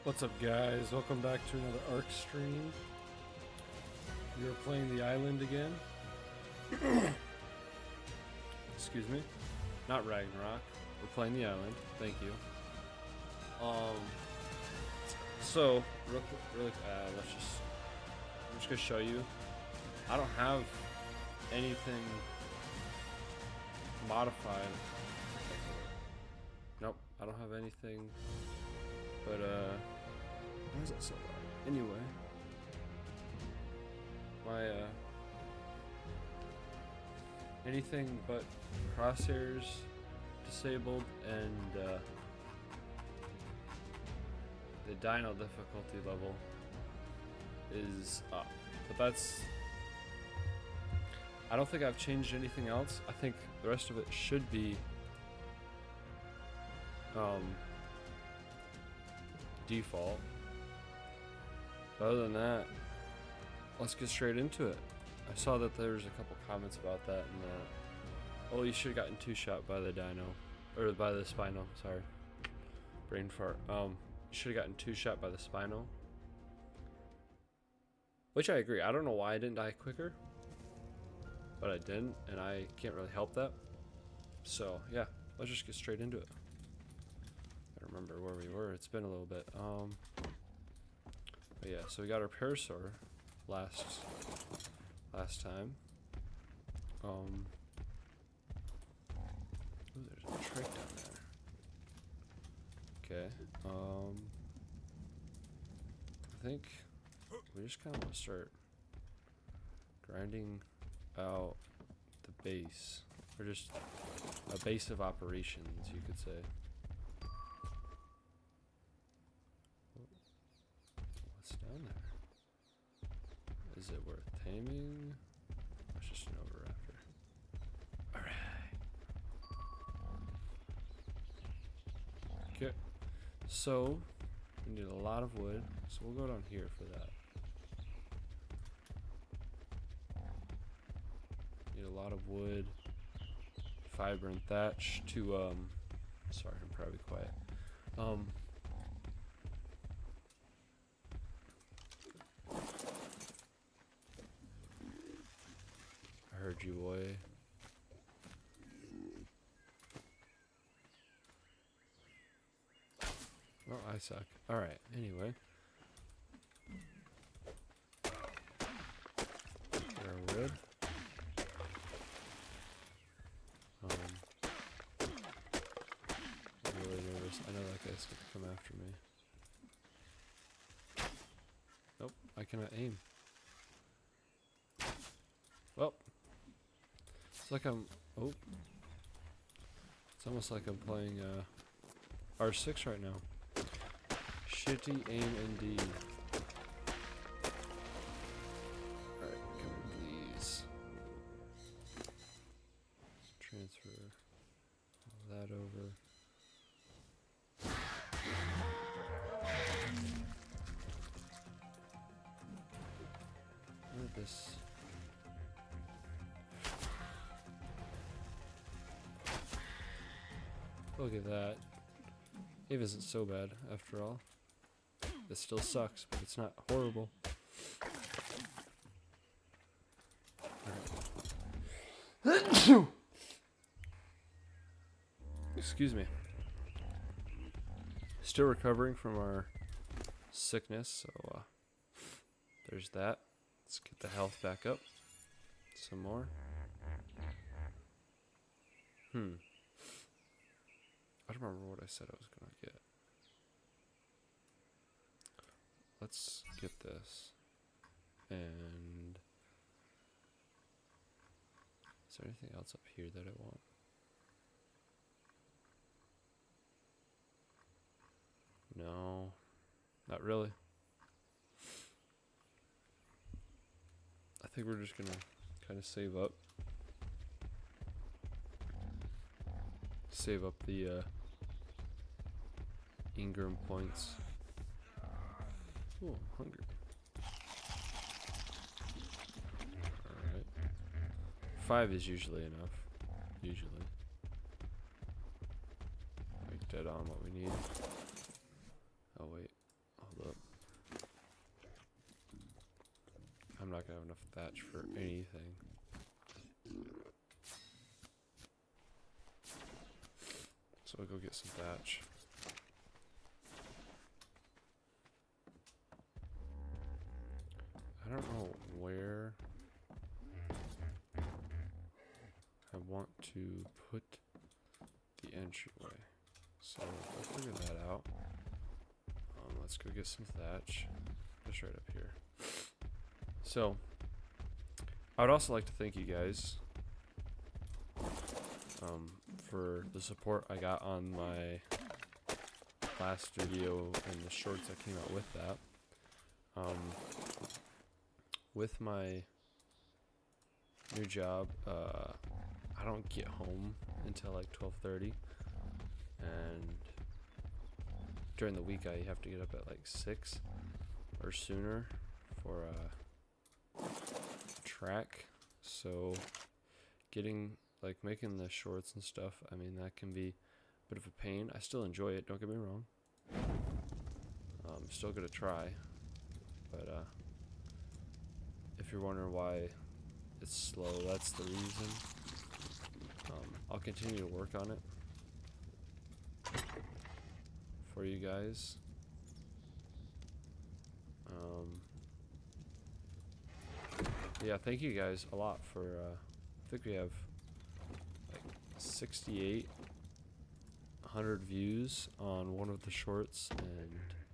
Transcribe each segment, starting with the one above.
What's up, guys? Welcome back to another ARK stream. We are playing the island again. Excuse me. Not Ragnarok. We're playing the island. Thank you. So real quick, I'm just gonna show you. I don't have anything modified. Nope, I don't have anything. But why is that so loud? Anyway, my anything but crosshairs disabled, and the dino difficulty level is up. But that's, I don't think I've changed anything else. I think the rest of it should be default. But other than that, let's get straight into it. I saw that there's a couple comments about that, and that, oh, you should have gotten two-shot by the dino, or by the Spino, sorry. Brain fart. You should have gotten two-shot by the Spino. Which I agree. I don't know why I didn't die quicker, but I didn't, and I can't really help that. So, yeah, let's just get straight into it. I remember where we were. It's been a little bit. But yeah, so we got our Parasaur last time. Ooh, there's a trick down there. Okay. I think we just kind of want to start grinding out the base, or just a base of operations, you could say. What's down there? Is it worth taming? It's just an Oviraptor. Alright. Okay. So, we need a lot of wood. So we'll go down here for that. Need a lot of wood, fiber, and thatch to, sorry, I'm probably quiet. I heard you, boy. Oh, I suck. Alright, anyway. Get our wood. I'm really nervous. I know that guy's gonna come after me. Nope, I cannot aim. Well, it's like I'm, oh, it's almost like I'm playing R6 right now. Shitty aim indeed. Alright, come on, please. Transfer all that over. Where did this? Look at that. Eve isn't so bad after all. It still sucks, but it's not horrible. Right. Excuse me. Still recovering from our sickness, so there's that. Let's get the health back up. Some more. I don't remember what I said I was gonna get. Let's get this. And is there anything else up here that I want? No, not really. I think we're just gonna kind of save up. Save up the Ingram points. Oh, I'm hungry. Alright. 5 is usually enough. Usually. Like dead on what we need. Oh wait. enough thatch for anything. So I'll go get some thatch. I don't know where I want to put the entryway. So I'll figure that out. Let's go get some thatch. Just right up here. So, I would also like to thank you guys for the support I got on my last video and the shorts that came out with that. With my new job, I don't get home until like 12:30, and during the week I have to get up at like 6 or sooner for track. So making the shorts and stuff, I mean, that can be a bit of a pain. I still enjoy it, don't get me wrong. I'm still gonna try, but if you're wondering why it's slow, that's the reason. I'll continue to work on it for you guys. Yeah, thank you guys a lot for I think we have like 6,800 views on one of the shorts, and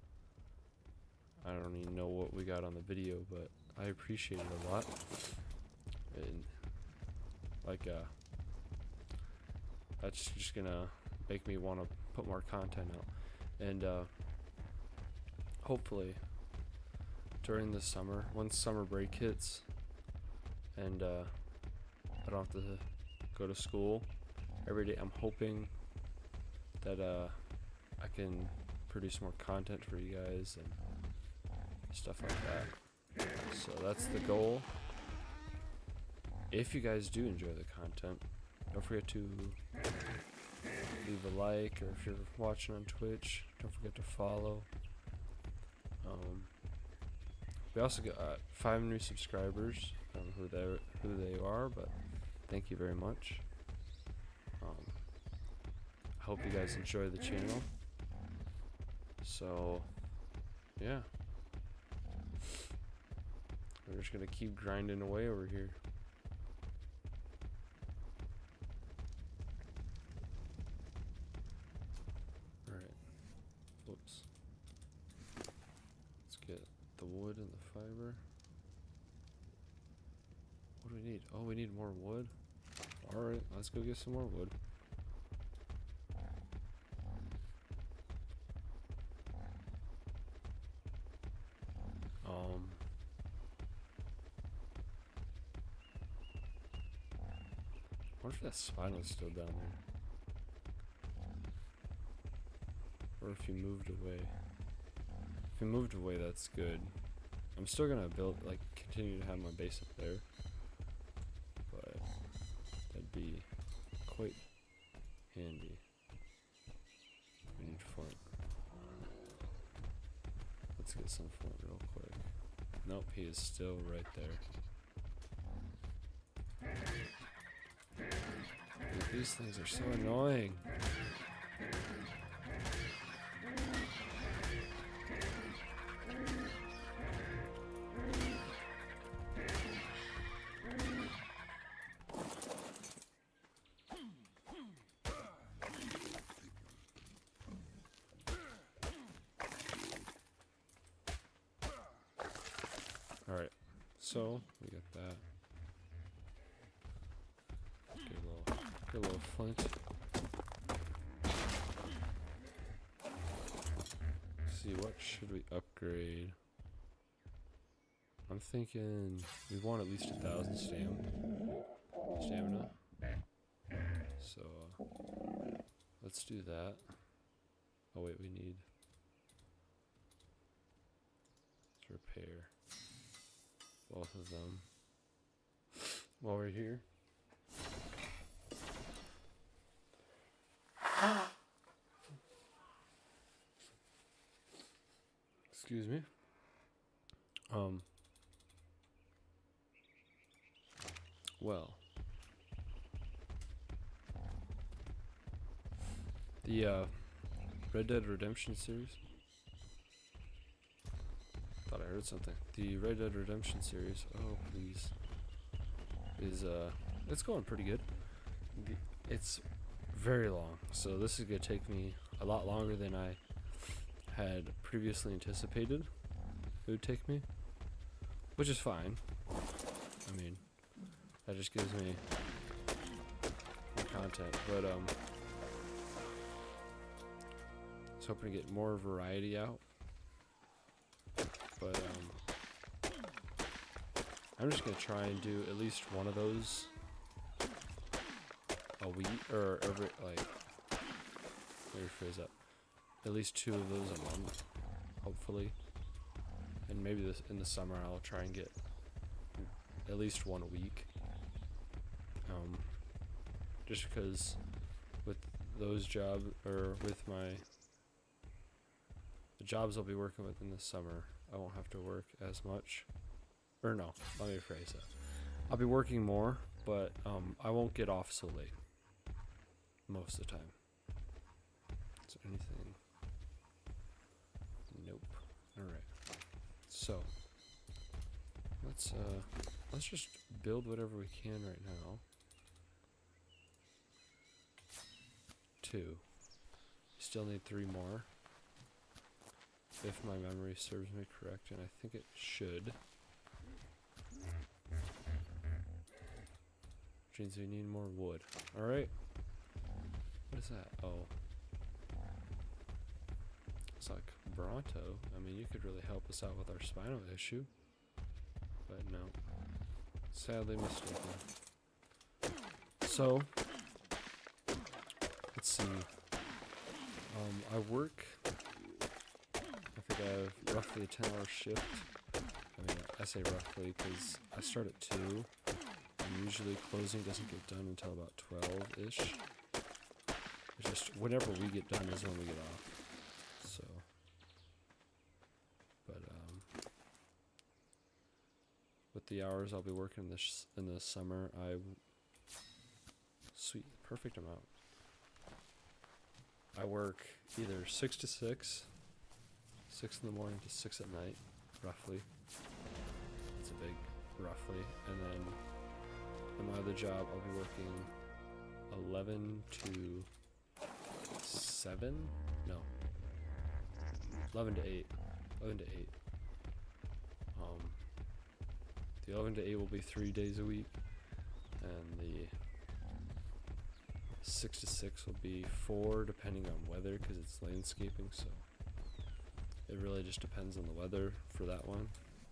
I don't even know what we got on the video, but I appreciate it a lot. And like that's just gonna make me want to put more content out. And hopefully during the summer, once summer break hits and I don't have to go to school every day, I'm hoping that I can produce more content for you guys and stuff like that. So that's the goal. If you guys do enjoy the content, don't forget to leave a like, or if you're watching on Twitch, don't forget to follow. We also got 5 new subscribers. I don't know who they are, but thank you very much. I hope you guys enjoy the channel. So, yeah. We're just gonna keep grinding away over here. Alright. Whoops. Let's get the wood and the fiber. What do we need? Oh, we need more wood. Alright, let's go get some more wood. What if that spine was still down there? Or if you moved away. If you moved away, that's good. I'm still gonna continue to have my base up there. But that'd be quite handy. We need flint. Let's get some flint real quick. Nope, he is still right there. Dude, these things are so annoying. Alright, so we got that. Get a little flint. Let's see, what should we upgrade? I'm thinking we want at least 1,000 stamina. So let's do that. Oh wait, we need to repair both of them while we're here. Excuse me. well. The Red Dead Redemption series. Thought I heard something. The Red Dead Redemption series. Oh please. Is it's going pretty good. It's very long, so this is gonna take me a lot longer than I had previously anticipated it would take me, which is fine. I mean, that just gives me more content, but I was hoping to get more variety out, but I'm just gonna try and do at least one of those a week, or every, like, let me rephrase that, at least 2 of those a month, hopefully. And maybe this in the summer I'll try and get at least 1 a week. Just because with those jobs, or with the jobs I'll be working with in the summer, I won't have to work as much. Or no, let me rephrase that. I'll be working more, but I won't get off so late most of the time. Is there anything? Nope. Alright. So let's just build whatever we can right now. 2. Still need 3 more. If my memory serves me correct, and I think it should. Which means we need more wood. Alright. What is that? Oh. It's like Bronto. I mean, you could really help us out with our spinal issue. But no. Sadly mistaken. So, let's see. I work, I think I have roughly a 10-hour shift. I mean, I say roughly because I start at 2. And usually closing doesn't get done until about 12-ish. It's just whenever we get done is when we get off. So, but with the hours I'll be working this in the summer, sweet, perfect amount. I work either 6 to 6, 6 in the morning to 6 at night, roughly. It's a big roughly, and then in my other job I'll be working 11 to 7? No. 11 to 8. 11 to 8. The 11 to 8 will be 3 days a week, and the 6 to 6 will be 4, depending on weather, because it's landscaping, so it really just depends on the weather for that one.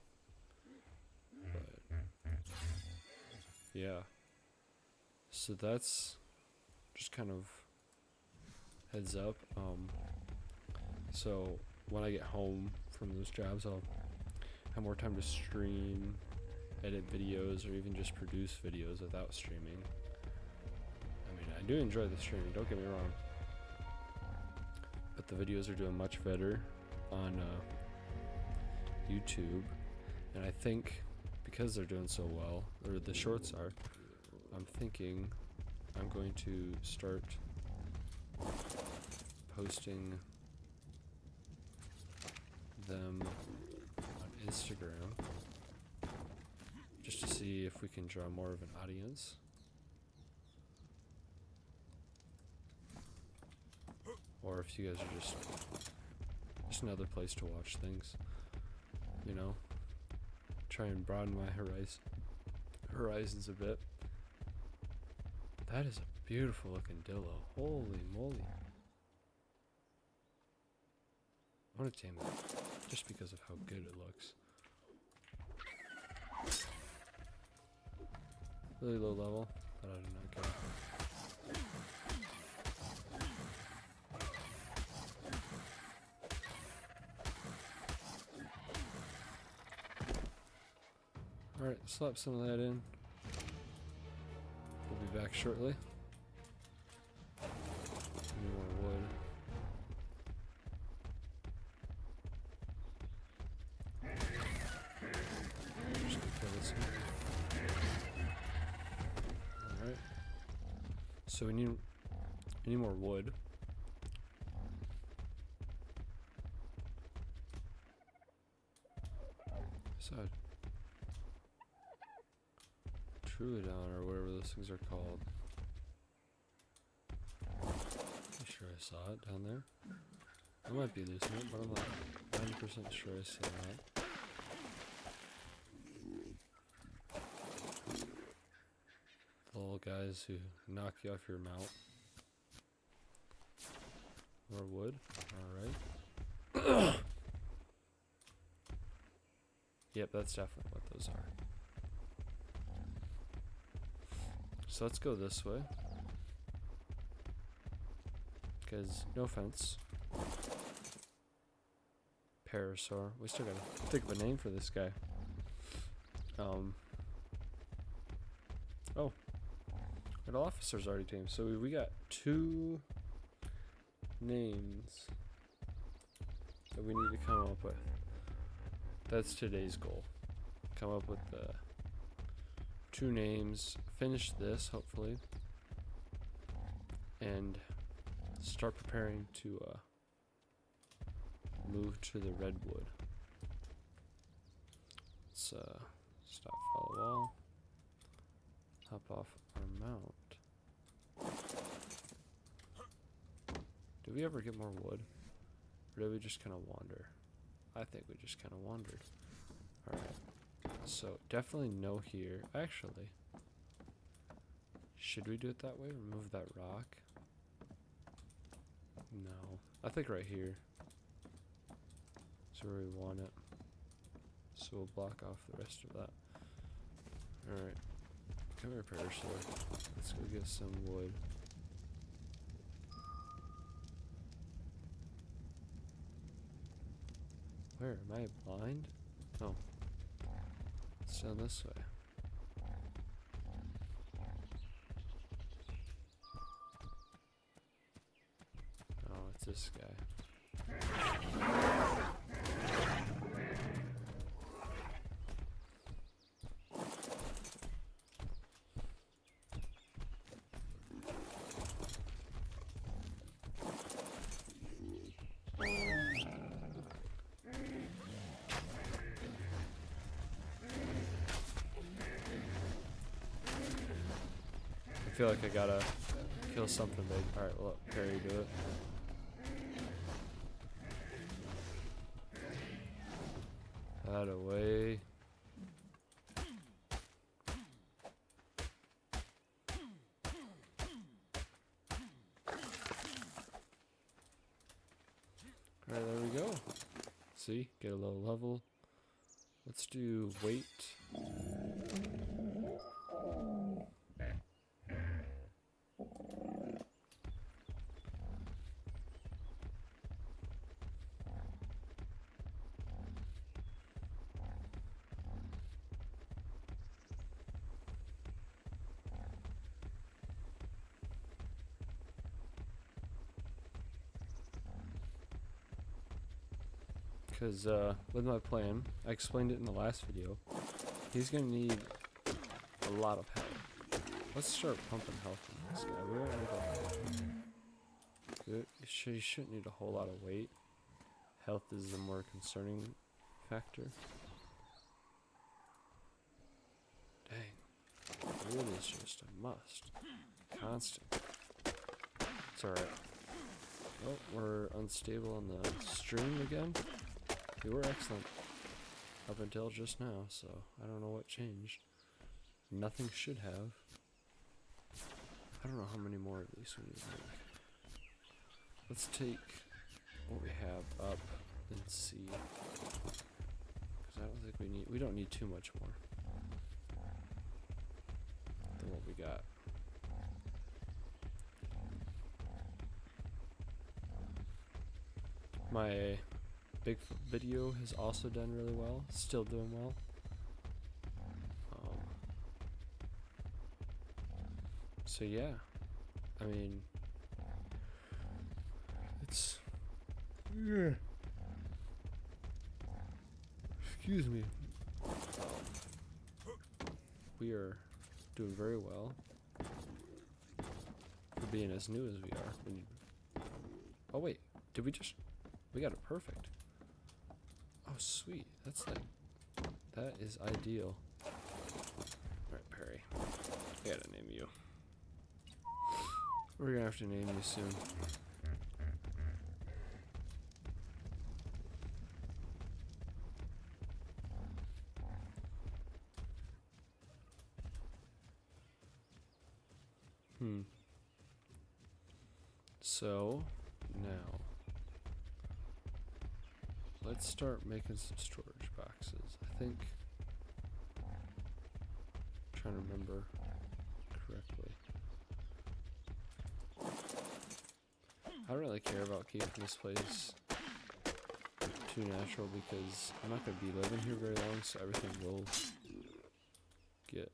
But yeah, so that's just kind of heads up. So when I get home from those jobs, I'll have more time to stream, edit videos, or even just produce videos without streaming. I mean, I do enjoy the streaming, don't get me wrong, but the videos are doing much better on YouTube, and I think because they're doing so well, or the shorts are, I'm thinking I'm going to start posting them on Instagram just to see if we can draw more of an audience. Or if you guys are just another place to watch things, you know, try and broaden my horizons a bit. That is a beautiful looking dillo. Holy moly. I want to tame it just because of how good it looks. Really low level, but I do not care. Alright, slap some of that in. We'll be back shortly. Need more wood. Just gonna kill this one. So we need more wood. So Troodon or whatever those things are called. Pretty sure I saw it down there. I might be losing it, but I'm not 90% sure I saw that. The little guys who knock you off your mount. More wood. Alright. Yep, that's definitely what those are. So let's go this way. Because, no offense. Parasaur. We still gotta think of a name for this guy. Oh. Our officer's already tamed. So we got 2 names that we need to come up with. That's today's goal. Come up with 2 names, finish this hopefully, and start preparing to move to the redwood. Let's stop, follow wall, hop off our mount. Did we ever get more wood? Or did we just kind of wander? I think we just kind of wandered. Alright. So, definitely no here. Actually, should we do it that way? Remove that rock? No. I think right here is where we want it. So we'll block off the rest of that. Alright. Come here, Parasaur. Let's go get some wood. Where? Am I blind? No. It's down this way. Oh, it's this guy. I feel like I gotta kill something big. Alright, well, let Perry do it. That away. Alright, there we go. See, get a low level. Let's do weight. Because with my plan, I explained it in the last video, he's going to need a lot of health. Let's start pumping health in this guy. We're at good. You shouldn't need a whole lot of weight. Health is the more concerning factor. Dang. Wood is just a must. Constant. It's alright. Oh, we're unstable on the stream again. We were excellent up until just now, so I don't know what changed. Nothing should have. I don't know how many more of these we need to make. Let's take what we have up and see. Because I don't think we don't need too much more than what we got. My big video has also done really well, still doing well. So yeah, I mean, it's, excuse me, we are doing very well. being as new as we are. Oh wait, did we just... We got it perfect. Oh sweet, that's like... That is ideal. Alright, Perry. I gotta name you. We're gonna have to name you soon. So, now, let's start making some storage boxes. I think, I'm trying to remember correctly. I don't really care about keeping this place too natural because I'm not going to be living here very long, so everything will get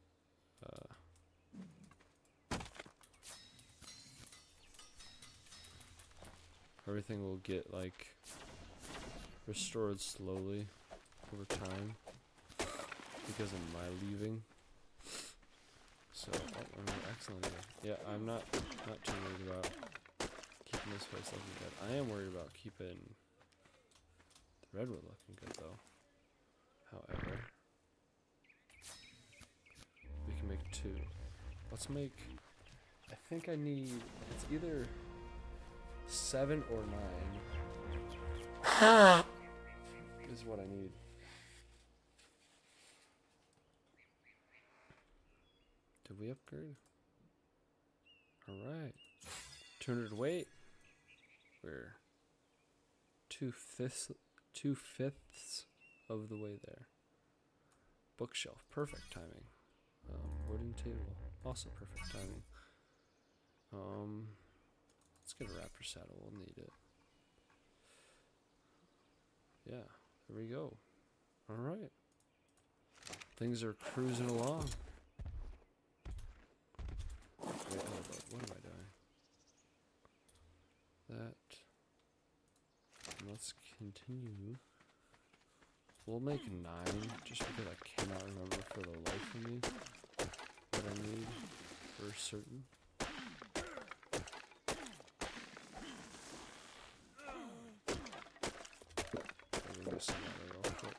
like restored slowly over time because of my leaving. So, excellent. Yeah, I'm not too worried about keeping this place looking good. I am worried about keeping the redwood looking good though. However, we can make 2. Let's make, I think I need, it's either 7 or 9 is what I need. Did we upgrade? Alright. 200 weight. We're 2/5 of the way there. Bookshelf. Perfect timing. Wooden table. Also perfect timing. Let's get a raptor saddle. We'll need it. Yeah. There we go. Alright. Things are cruising along. Wait, hold up. What am I doing? That. Let's continue. We'll make 9, just because I cannot remember for the life of me what I need for certain. Let me some water real quick.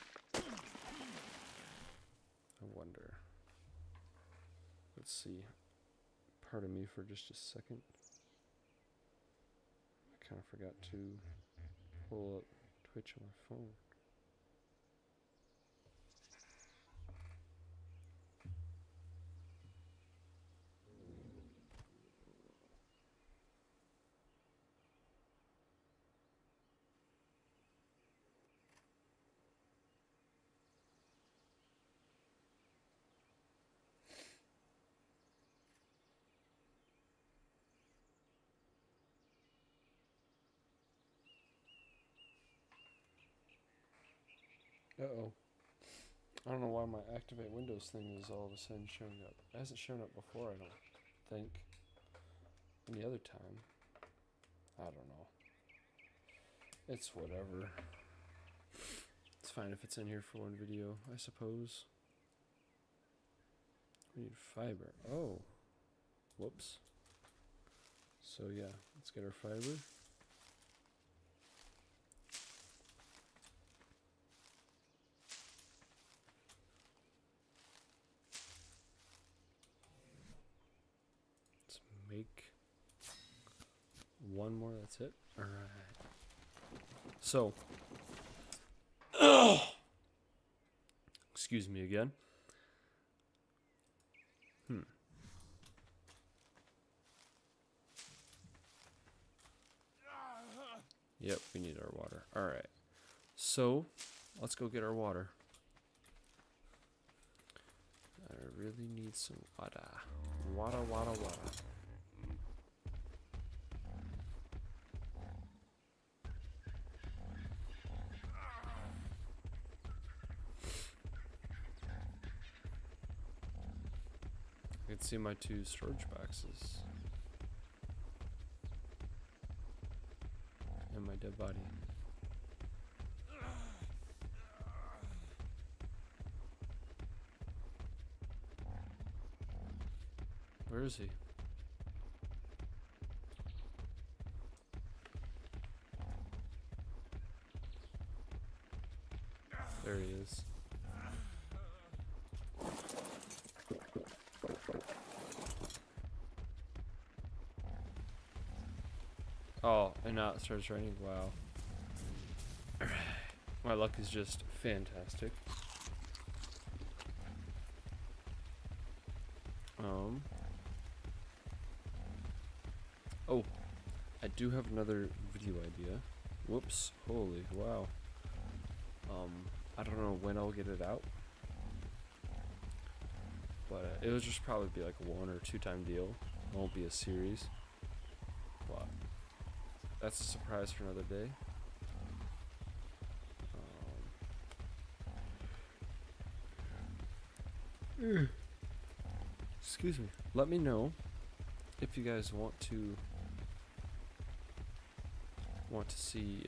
I wonder. Let's see. Pardon me for just a second. I kind of forgot to pull up Twitch on my phone. Uh-oh. I don't know why my activate Windows thing is all of a sudden showing up. It hasn't shown up before, I don't think. Any other time. I don't know. It's whatever. It's fine if it's in here for one video, I suppose. We need fiber. Oh. Whoops. So yeah, let's get our fiber. Make 1 more, that's it. Alright. So, excuse me again. Yep, we need our water. Alright. So, let's go get our water. I really need some water. Water, water, water. I can see my 2 storage boxes. And my dead body. Where is he? There he is. Oh, and now it starts raining. Wow. My luck is just fantastic. Oh, I do have another video idea. Whoops. Holy wow. I don't know when I'll get it out. But it'll just probably be like a 1 or 2 time deal. It won't be a series. But that's a surprise for another day. Excuse me. Let me know if you guys want to see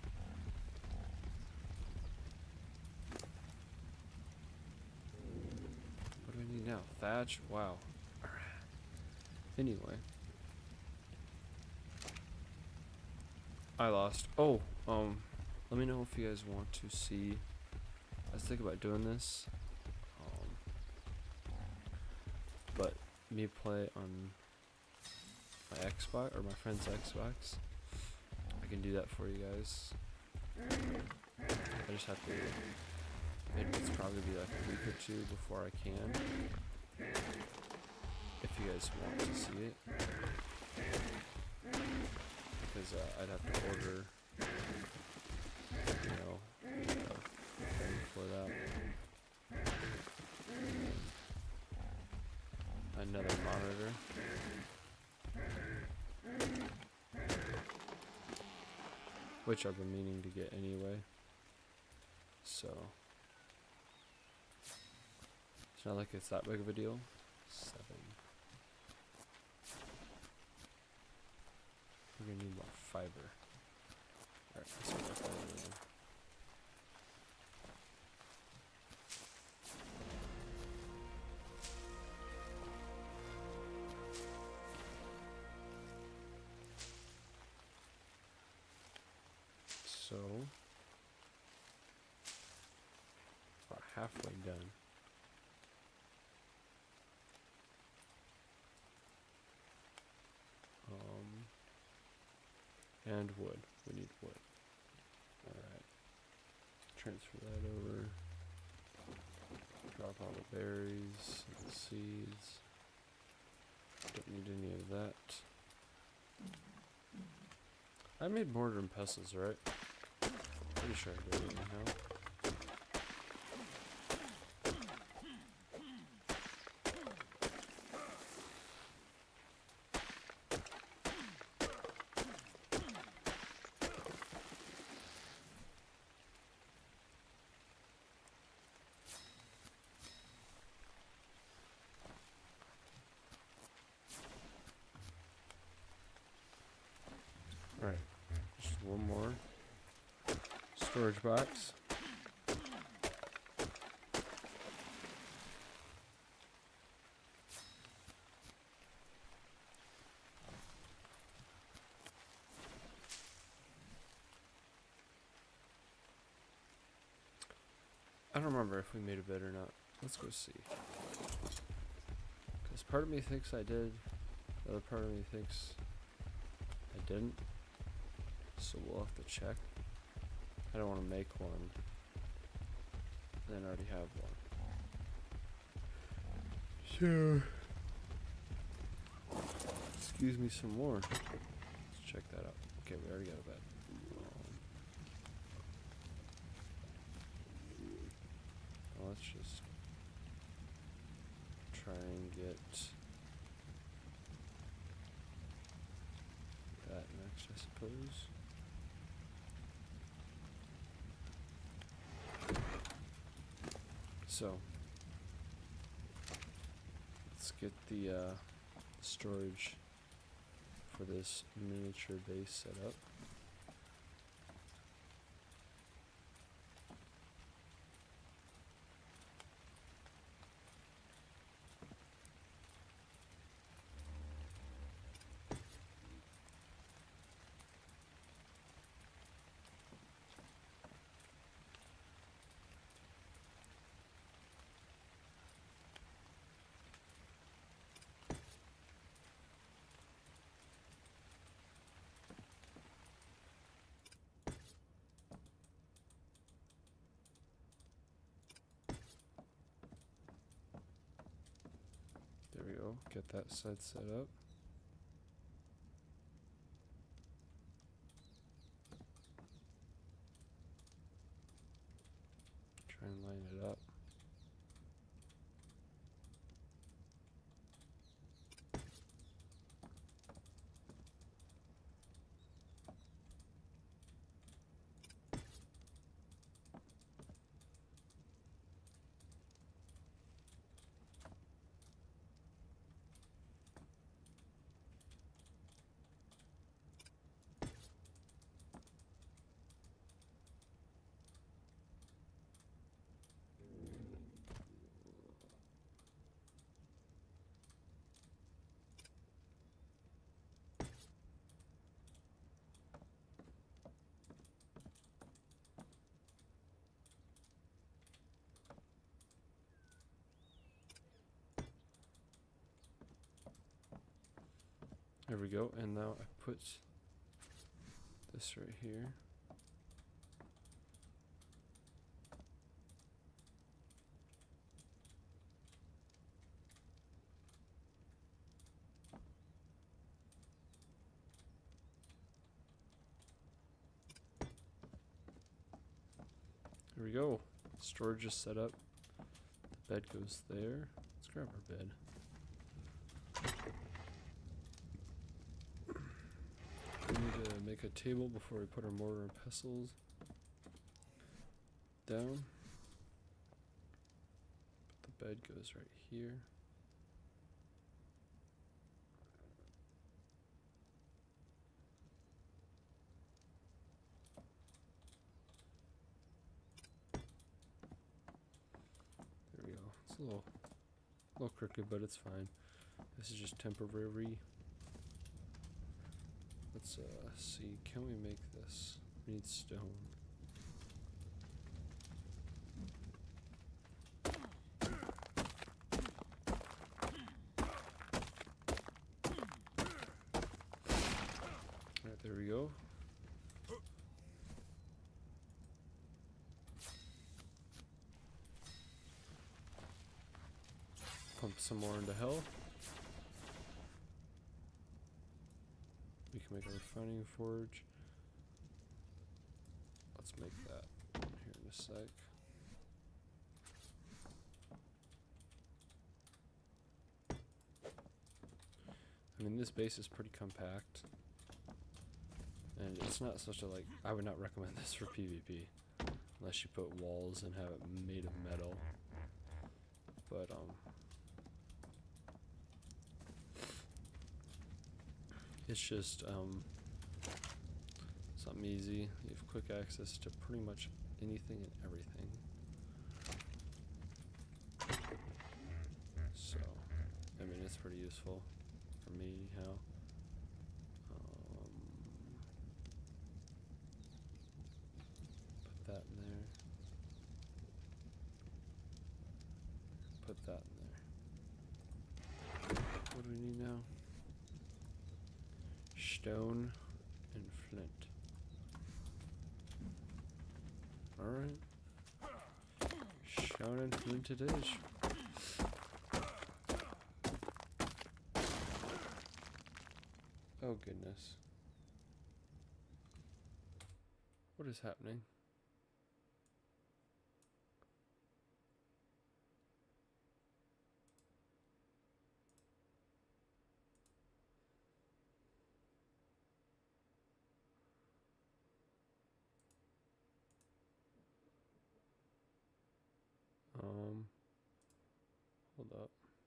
what do we need now? Thatch? Wow. Anyway. I lost. Oh, let me know if you guys want to see. I was thinking about doing this. But me play on my Xbox or my friend's Xbox. I can do that for you guys. I just have to. It's probably be like a week or 2 before I can. If you guys want to see it, because I'd have to order, thing for that. Another monitor. Which I've been meaning to get anyway. So it's not like it's that big of a deal. 7. We're gonna need more fiber. Alright, let's get more fiber then. So, about halfway done. And wood. We need wood. Alright. Transfer that over. Drop all the berries and the seeds. Don't need any of that. I made mortar and pestles, right? Pretty sure I did anyhow. Alright, just one more storage box. I don't remember if we made a bed or not. Let's go see. Because part of me thinks I did, the other part of me thinks I didn't. So we'll have to check. I don't want to make one and then already have one. So, excuse me some more. Let's check that out. Okay, we already got a bed. Let's just try and get that next, I suppose. So, let's get the storage for this miniature base set up. Get that side set up. Try and line it up. There we go, and now I put this right here. There we go. Storage is set up. The bed goes there. Let's grab our bed. We need to make a table before we put our mortar and pestles down. But the bed goes right here. There we go. It's a little crooked, but it's fine. This is just temporary. Let's see, can we make this? We need stone. Alright, there we go. Pump some more into hell. We can make a refining forge. Let's make that here in a sec. I mean, this base is pretty compact. And it's not such a, like, I would not recommend this for PvP. Unless you put walls and have it made of metal. But, it's just, something easy. You have quick access to pretty much anything and everything. So, I mean, it's pretty useful for me, anyhow. Put that in there. Put that in there. What do we need now? Stone and flint. Alright. Stone and flint it is. Oh goodness. What is happening? Hold up.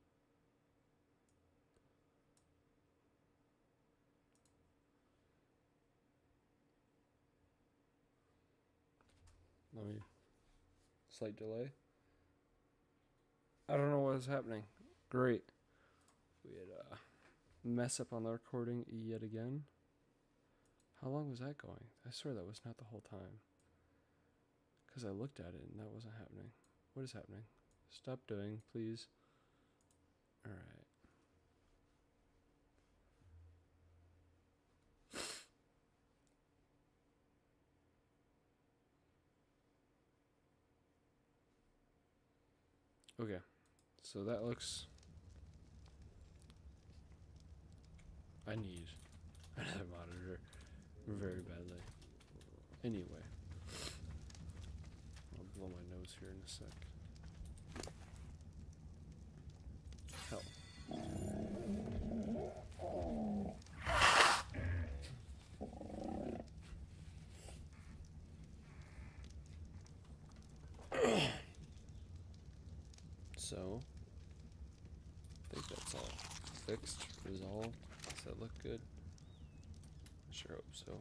Let me. Slight delay. I don't know what is happening. Great. We had a mess up on the recording yet again. How long was that going? I swear that was not the whole time. Because I looked at it and that wasn't happening. What is happening? Stop doing, please. Alright. Okay. So that looks I need another monitor very badly. Anyway, I'll blow my nose here in a sec. Hell. So, I think that's all fixed, resolved. Does that look good? I sure hope so.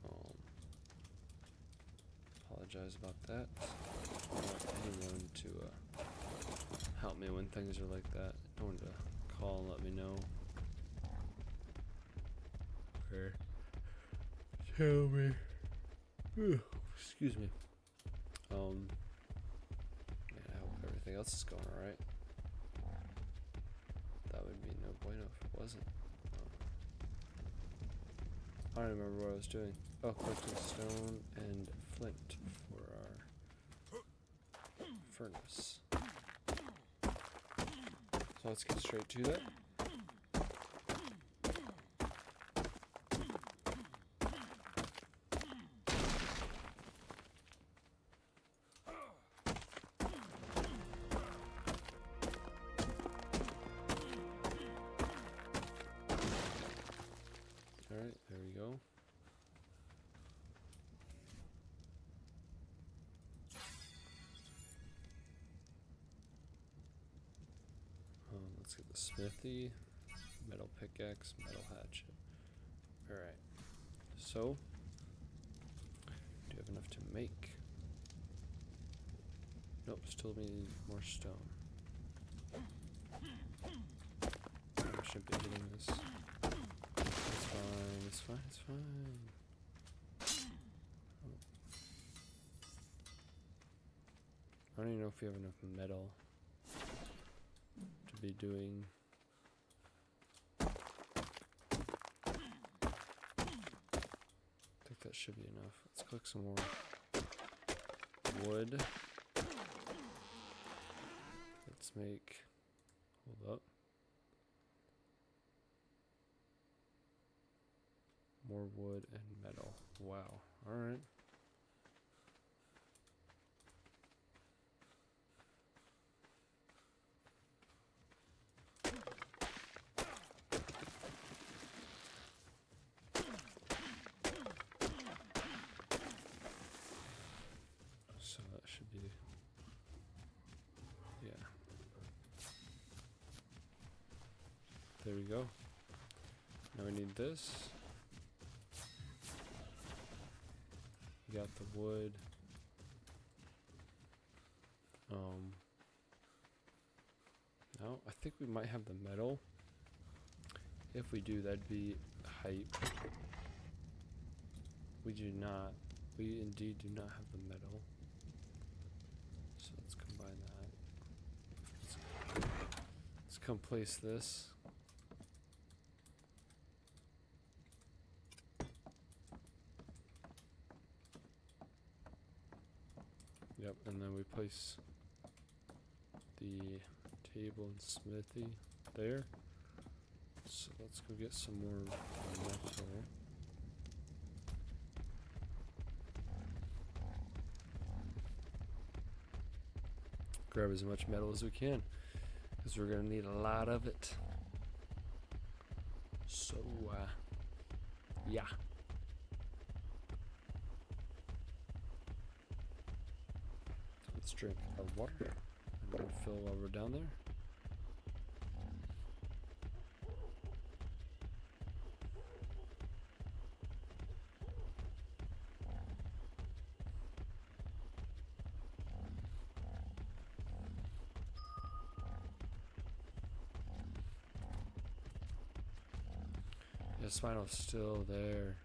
Apologize about that. I don't want anyone to help me when things are like that. No one to call and let me know. Or tell me. Excuse me. Man, I hope everything else is going alright. That would be no bueno if it wasn't. I don't remember what I was doing. Oh, collecting stone and flint for our furnace. So let's get straight to that. Alright, there we go. Let's get the smithy, metal pickaxe, metal hatchet. Alright, so, do you have enough to make? Nope, still need more stone. I should be getting this. It's fine, it's fine, it's fine. I don't even know if we have enough metal to be doing. I think that should be enough. Let's collect some more wood. Let's make, hold up. More wood and metal. Wow. Alright. So that should be, yeah. There we go. Now we need this. We got the wood. Now I think we might have the metal. If we do, that'd be hype. We do not. We indeed do not have the metal. So let's combine that. Let's come place this. Yep, and then we place the table and smithy there. So let's go get some more metal. Grab as much metal as we can, because we're gonna need a lot of it. So, yeah. Let's drink our water and refill while we're down there. Yeah, Spinal's still there.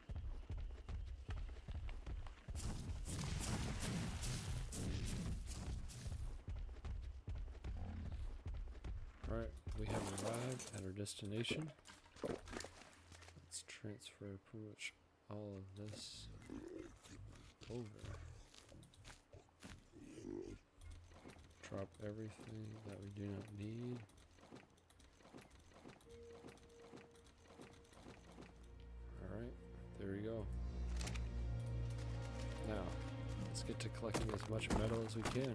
Alright, we have arrived at our destination. Let's transfer pretty much all of this over. Drop everything that we do not need. get to collecting as much metal as we can.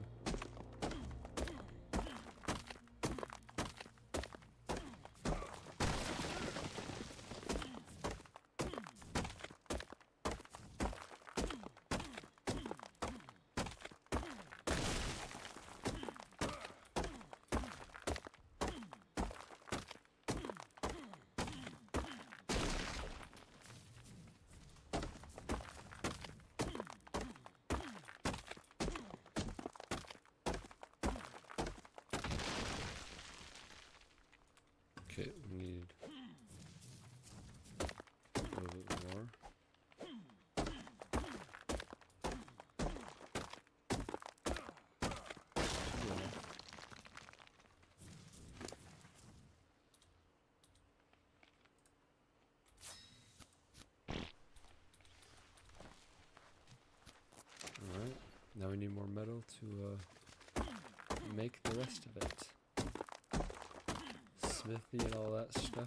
Okay, we need a little bit more. Yeah. Alright, now we need more metal to make the rest of it. Smithy and all that stuff.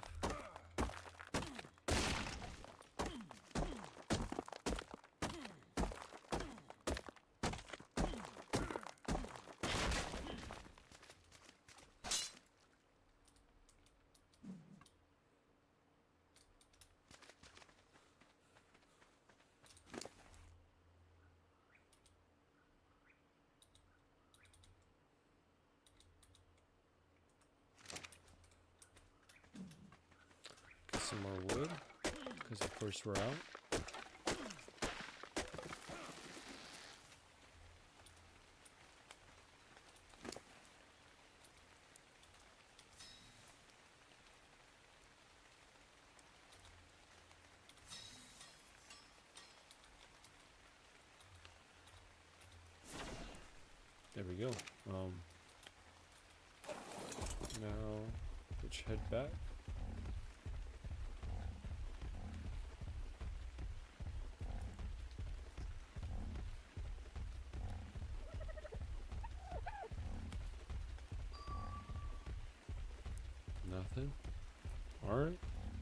Some more wood, because of course we're out. There we go. Now let's head back. Nothing. All right.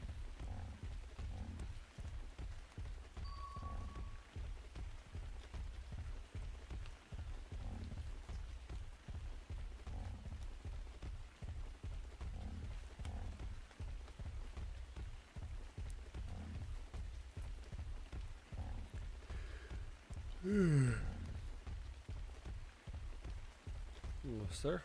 Almost there.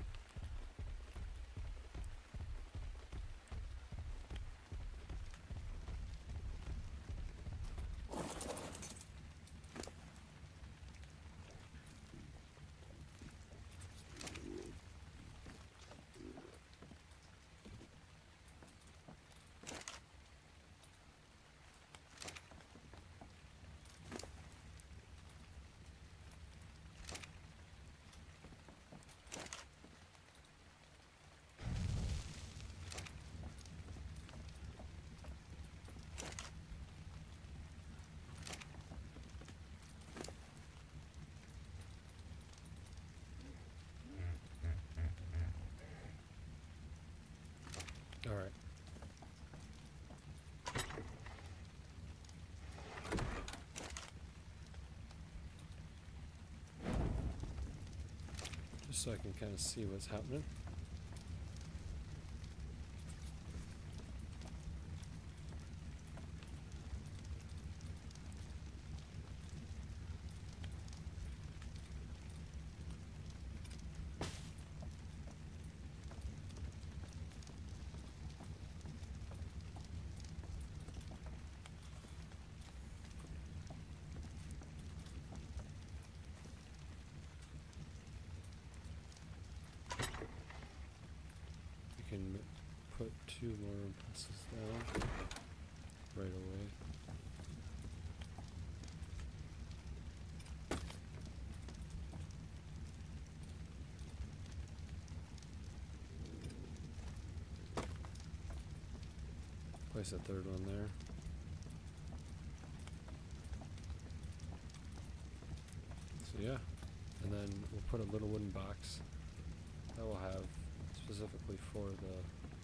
All right. Just so I can kind of see what's happening. Can put 2 more impulses down right away. Place a 3rd one there. So yeah, and then we'll put a little wooden box that will have specifically for the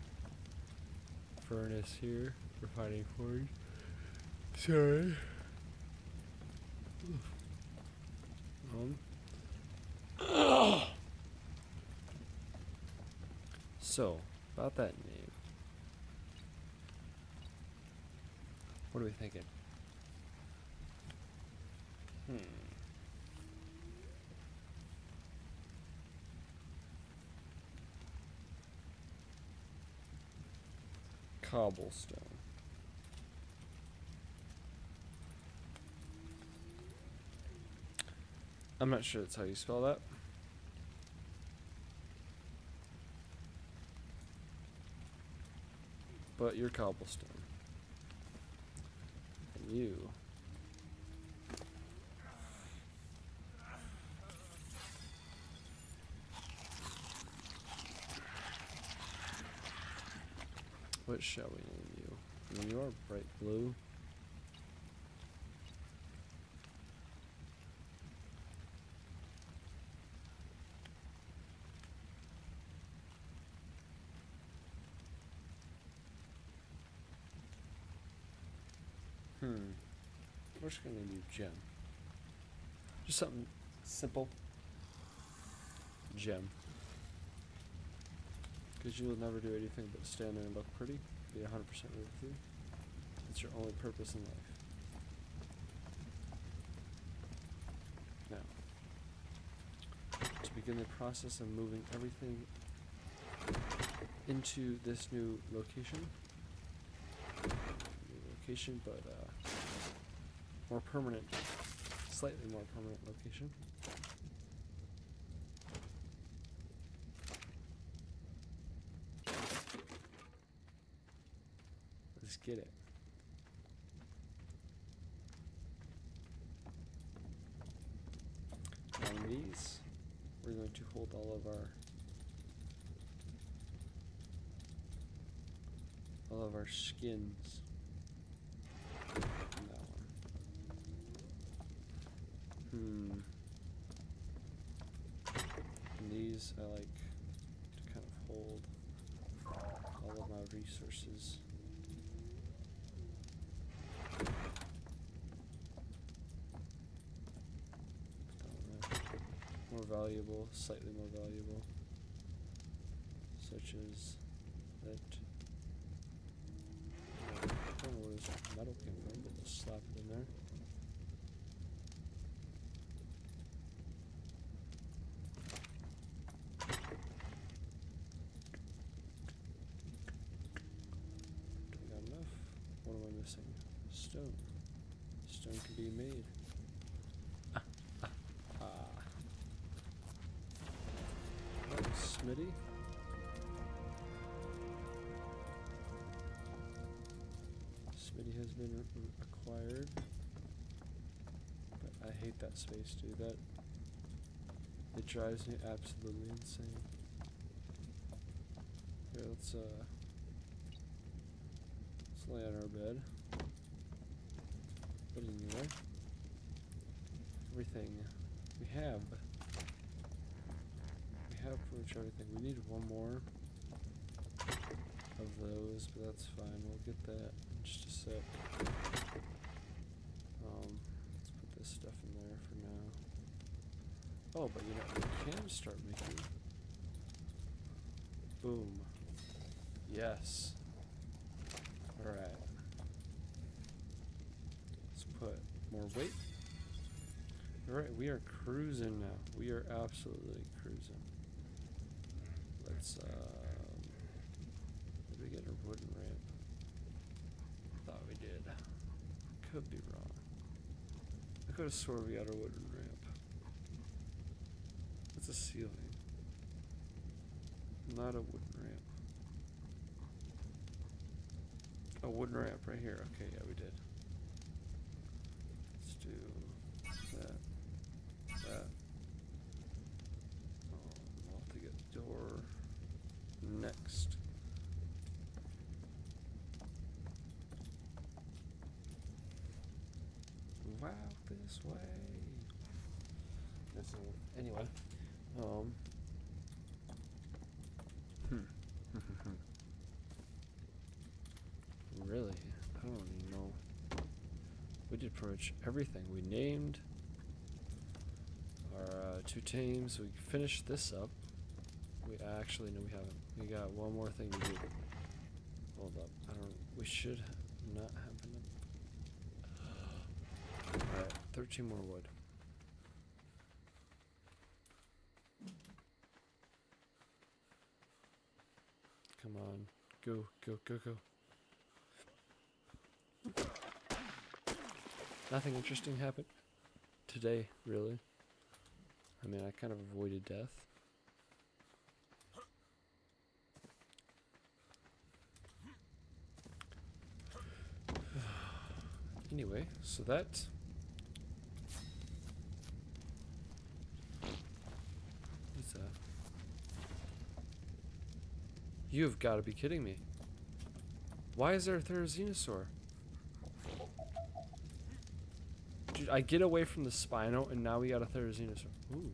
furnace here, refining forge. Sorry. So, about that name. What are we thinking? Cobblestone. I'm not sure that's how you spell that. But you're cobblestone. And you. What shall we name you? I mean, you are bright blue. We're just gonna name you Gem. Just something simple. Gem. Because you will never do anything but stand there and look pretty. Be 100% with you. It's your only purpose in life. Now, to begin the process of moving everything into this new location. But more permanent, slightly more permanent location. Let's get it. On these, we're going to hold all of our skins. And these I like to kind of hold all of my resources. More valuable, slightly more valuable, such as that. I don't know where this metal came from, but let's slap it in there. Stone. Stone can be made. Smitty. Smitty has been acquired. But I hate that space, dude. It drives me absolutely insane. Here, let's lay on our bed. But anyway, everything we have pretty much everything. We need one more of those, but that's fine. We'll get that in just a sec. Let's put this stuff in there for now. Oh, but you know, we can start making. Boom. Yes. Alright. Let's put more weight. Alright, we are cruising now. We are absolutely cruising. Let's, did we get a wooden ramp? Thought we did. Could be wrong. I could have swore we got a wooden ramp. It's a ceiling. Not a wooden ramp. A wooden ramp right here. Okay, yeah, we did. Let's do that. I'll have to get the door next. Wow, this way. Anyway, really, I don't even know. We did pretty much everything. We named. our 2 teams. We finished this up. We actually, no, we haven't. We got one more thing to do. Hold up. We should not have enough. Alright, 13 more wood. Come on. Go, go, go, go. Nothing interesting happened today, really. I mean, I kind of avoided death. Anyway, so that... What's that? You've got to be kidding me. Why is there a Therizinosaur? Dude, I get away from the Spino and now we got a Therizinosaur. Ooh.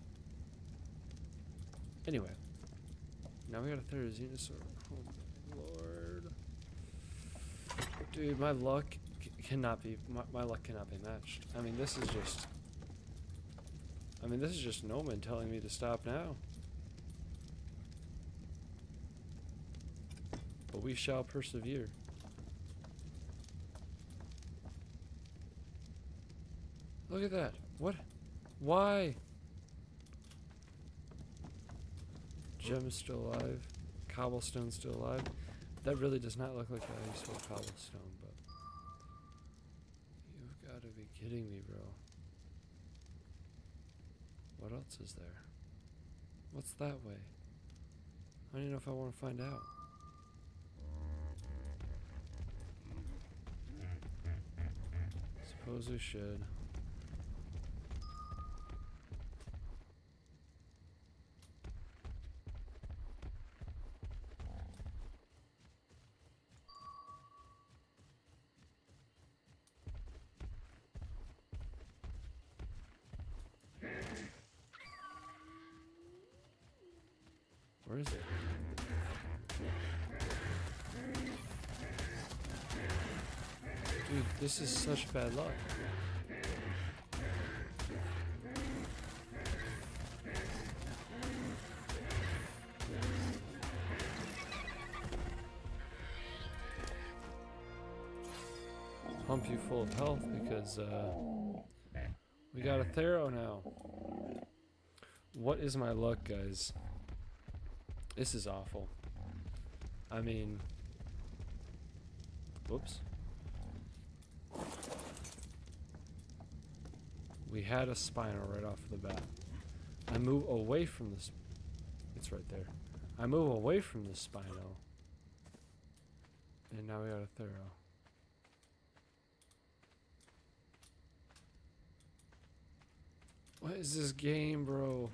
Anyway. Now we got a Therizinosaur. Oh my lord. Dude, my luck cannot be... My luck cannot be matched. I mean, this is just... I mean, this is just Noman telling me to stop now. But we shall persevere. Look at that. What? Why? Gem is still alive. Cobblestone's still alive. That really does not look like I used to have cobblestone, but... You've got to be kidding me, bro. What else is there? What's that way? I don't even know if I want to find out. Suppose we should. Where is it? Dude, this is such bad luck. Pump you full of health because we got a Thero now. What is my luck, guys? This is awful. I mean, whoops. We had a Spino right off the bat. I move away from this. It's right there. I move away from the Spino. And now we got a Thero. What is this game, bro?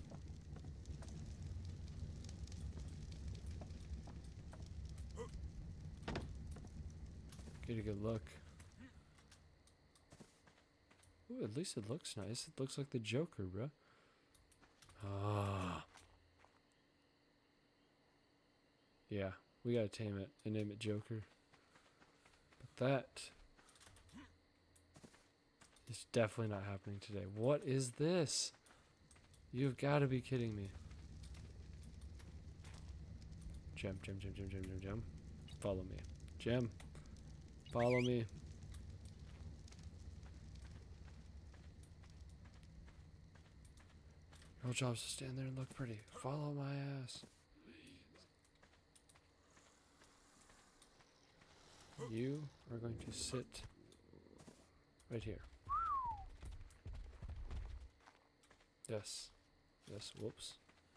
Get a good look. Ooh, at least it looks nice. It looks like the Joker, bro. Ah. Yeah, we gotta tame it and name it Joker. But that is definitely not happening today. What is this? You've got to be kidding me. Gem, gem, gem, gem, gem, gem, gem. Follow me. Gem. Follow me. Your job is to stand there and look pretty. Follow my ass. You are going to sit right here. Yes. Yes, whoops.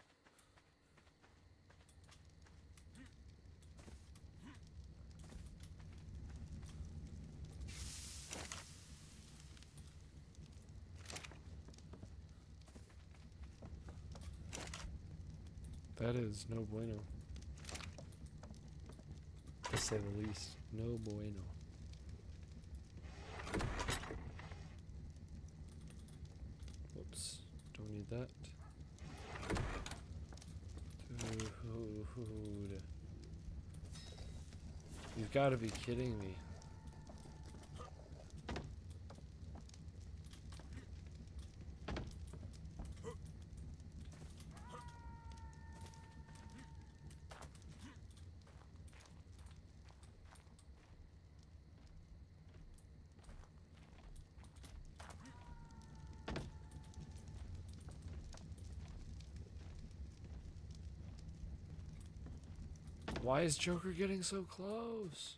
That is no bueno. To say the least. No bueno. Whoops. Don't need that. Dude. You've got to be kidding me. Why is Joker getting so close?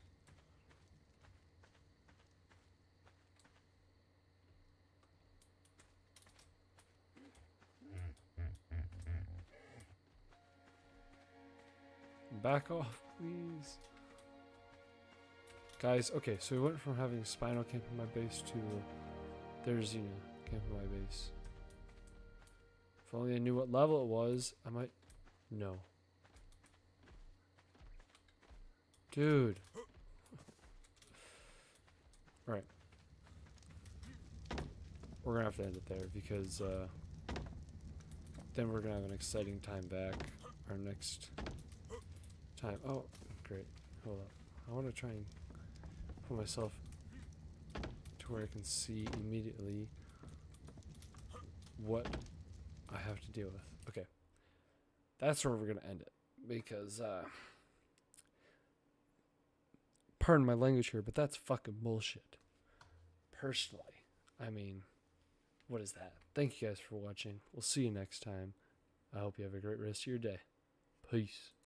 Back off, please. Guys, okay, so we went from having Spino camp in my base to there's Xena camp in my base. If only I knew what level it was, I might... No. Dude. Alright. We're gonna have to end it there because then we're gonna have an exciting time back. Our next time. Oh, great. Hold up. I want to try and put myself to where I can see immediately what I have to deal with. Okay. That's where we're going to end it. Because, pardon my language here, but that's fucking bullshit. Personally. I mean, what is that? Thank you guys for watching. We'll see you next time. I hope you have a great rest of your day. Peace.